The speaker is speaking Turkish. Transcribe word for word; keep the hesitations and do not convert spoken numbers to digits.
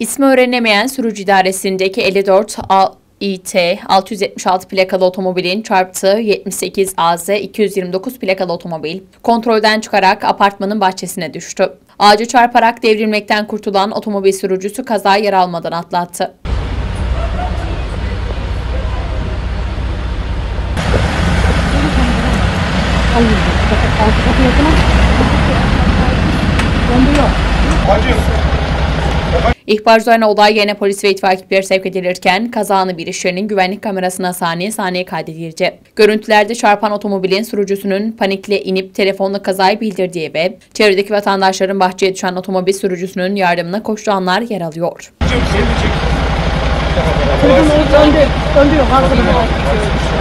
İsmi öğrenemeyen sürücü idaresindeki elli dört A İ T altı yüz yetmiş altı plakalı otomobilin çarptığı yetmiş sekiz A Z iki yüz yirmi dokuz plakalı otomobil kontrolden çıkarak apartmanın bahçesine düştü. Ağacı çarparak devrilmekten kurtulan otomobil sürücüsü kazayı yer almadan atlattı. İhbar üzerine olay yerine polis ve itfaiye ekipleri sevk edilirken kazanın bir iş yerinin güvenlik kamerasına saniye saniye kaydedildi. Görüntülerde çarpan otomobilin sürücüsünün panikle inip telefonla kazayı bildirdiği ve çevredeki vatandaşların bahçeye düşen otomobil sürücüsünün yardımına koştuğu anlar yer alıyor. Döndü, döndü,